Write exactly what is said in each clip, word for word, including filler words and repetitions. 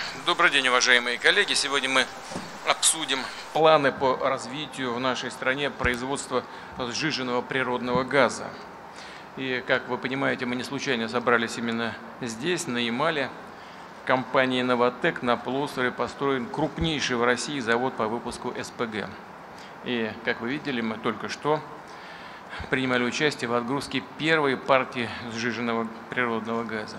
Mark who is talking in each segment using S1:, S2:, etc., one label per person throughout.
S1: Добрый день, уважаемые коллеги. Сегодня мы обсудим планы по развитию в нашей стране производства сжиженного природного газа. И, как вы понимаете, мы не случайно собрались именно здесь, на Ямале. Компанией «Новатэк» на полуострове построен крупнейший в России завод по выпуску эс пэ гэ. И, как вы видели, мы только что принимали участие в отгрузке первой партии сжиженного природного газа.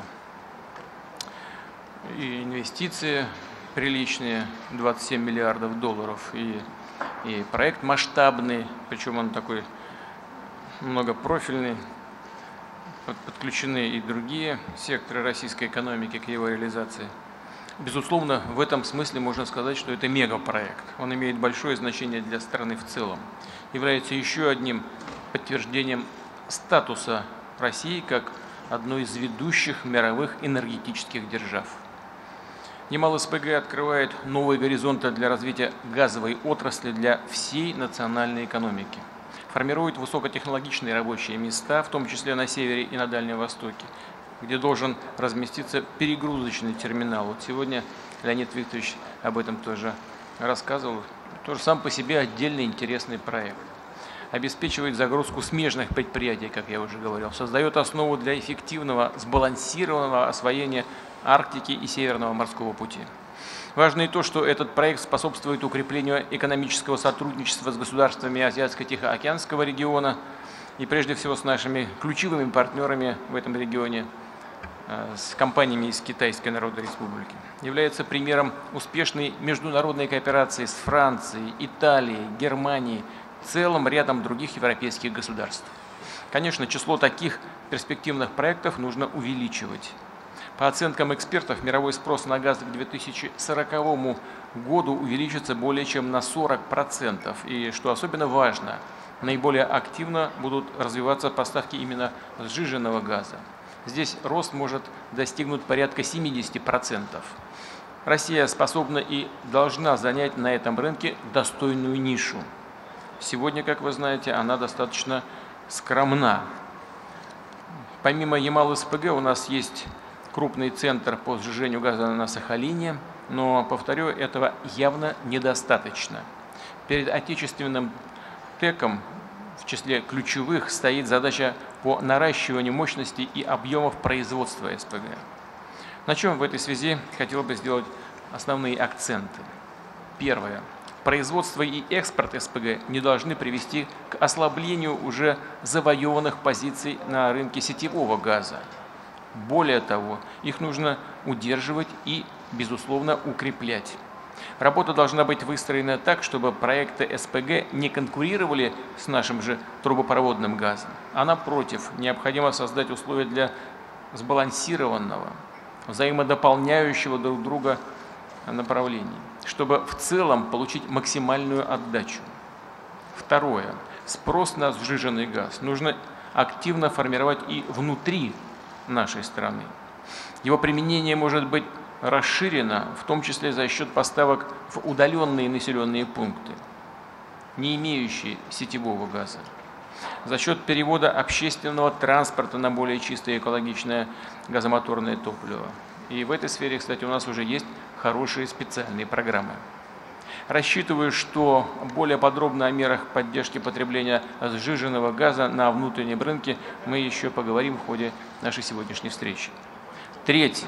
S1: И инвестиции приличные, двадцать семь миллиардов долларов, и, и проект масштабный, причем он такой многопрофильный, подключены и другие секторы российской экономики к его реализации. Безусловно, в этом смысле можно сказать, что это мегапроект. Он имеет большое значение для страны в целом, является еще одним подтверждением статуса России как одной из ведущих мировых энергетических держав. Ямал эс пэ гэ открывает новые горизонты для развития газовой отрасли для всей национальной экономики. Формирует высокотехнологичные рабочие места, в том числе на севере и на Дальнем Востоке, где должен разместиться перегрузочный терминал. Вот сегодня Леонид Викторович об этом тоже рассказывал. Тоже сам по себе отдельный интересный проект. Обеспечивает загрузку смежных предприятий, как я уже говорил, создает основу для эффективного, сбалансированного освоения Арктики и Северного морского пути. Важно и то, что этот проект способствует укреплению экономического сотрудничества с государствами Азиатско-Тихоокеанского региона и прежде всего с нашими ключевыми партнерами в этом регионе, с компаниями из Китайской Народной Республики. Является примером успешной международной кооперации с Францией, Италией, Германией, целым рядом других европейских государств. Конечно, число таких перспективных проектов нужно увеличивать. По оценкам экспертов, мировой спрос на газ к две тысячи сороковому году увеличится более чем на сорок процентов. И, что особенно важно, наиболее активно будут развиваться поставки именно сжиженного газа. Здесь рост может достигнуть порядка семидесяти процентов. Россия способна и должна занять на этом рынке достойную нишу. Сегодня, как вы знаете, она достаточно скромна. Помимо Ямал эс пэ гэ у нас есть крупный центр по сжижению газа на Сахалине, но, повторю, этого явно недостаточно. Перед отечественным ТЭКом в числе ключевых стоит задача по наращиванию мощности и объемов производства эс пэ гэ. На чем в этой связи хотел бы сделать основные акценты. Первое. Производство и экспорт эс пэ гэ не должны привести к ослаблению уже завоеванных позиций на рынке сетевого газа. Более того, их нужно удерживать и, безусловно, укреплять. Работа должна быть выстроена так, чтобы проекты эс пэ гэ не конкурировали с нашим же трубопроводным газом, а напротив, необходимо создать условия для сбалансированного, взаимодополняющего друг друга направлений, чтобы в целом получить максимальную отдачу. Второе. Спрос на сжиженный газ нужно активно формировать и внутри нашей страны. Его применение может быть расширено, в том числе за счет поставок в удаленные населенные пункты, не имеющие сетевого газа, за счет перевода общественного транспорта на более чистое и экологичное газомоторное топливо. И в этой сфере, кстати, у нас уже есть хорошие специальные программы. Рассчитываю, что более подробно о мерах поддержки потребления сжиженного газа на внутреннем рынке мы еще поговорим в ходе нашей сегодняшней встречи. Третье.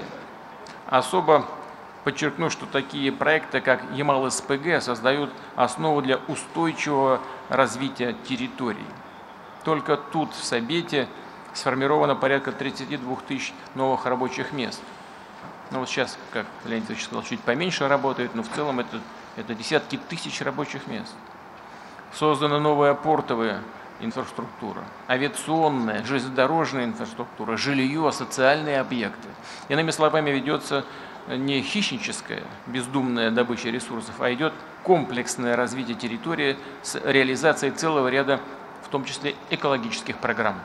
S1: Особо подчеркну, что такие проекты, как Ямал эс пэ гэ, создают основу для устойчивого развития территорий. Только тут, в Сабете, сформировано порядка тридцати двух тысяч новых рабочих мест. Ну вот сейчас, как Леонид Ильич сказал, чуть поменьше работает, но в целом это, это десятки тысяч рабочих мест. Создана новая портовая инфраструктура, авиационная, железнодорожная инфраструктура, жилье, социальные объекты. Иными словами, ведется не хищническая, бездумная добыча ресурсов, а идет комплексное развитие территории с реализацией целого ряда, в том числе экологических программ.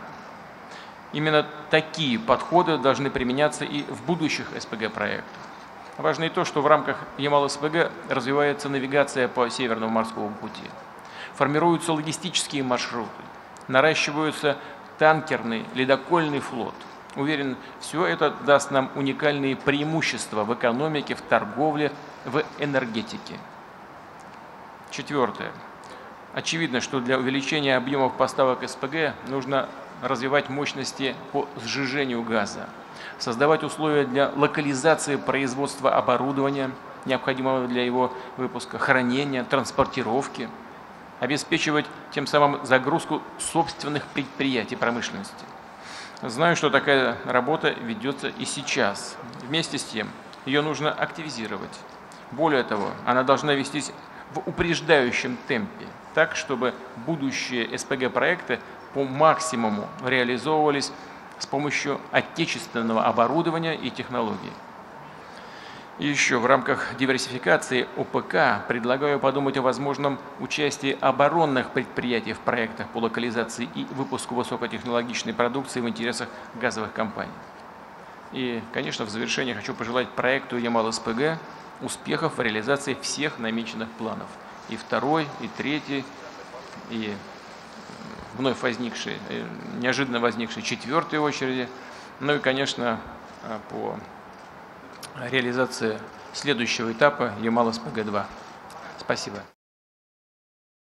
S1: Именно такие подходы должны применяться и в будущих эс пэ гэ-проектах. Важно и то, что в рамках Ямал эс пэ гэ развивается навигация по Северному морскому пути. Формируются логистические маршруты, наращиваются танкерный, ледокольный флот, Уверен, все это даст нам уникальные преимущества в экономике, в торговле, в энергетике. Четвертое. Очевидно, что для увеличения объемов поставок эс пэ гэ нужно развивать мощности по сжижению газа, создавать условия для локализации производства оборудования, необходимого для его выпуска, хранения, транспортировки, обеспечивать тем самым загрузку собственных предприятий промышленности. Знаю, что такая работа ведется и сейчас. Вместе с тем, ее нужно активизировать. Более того, она должна вестись в упреждающем темпе, так, чтобы будущие эс пэ гэ-проекты по максимуму реализовывались с помощью отечественного оборудования и технологий. И еще в рамках диверсификации о пэ ка предлагаю подумать о возможном участии оборонных предприятий в проектах по локализации и выпуску высокотехнологичной продукции в интересах газовых компаний. И, конечно, в завершение хочу пожелать проекту Ямал-эс пэ гэ успехов в реализации всех намеченных планов. И второй, и третий, и вновь возникший, неожиданно возникший четвертой очереди. Ну и, конечно, по реализации следующего этапа Ямал-эс пэ гэ два. Спасибо.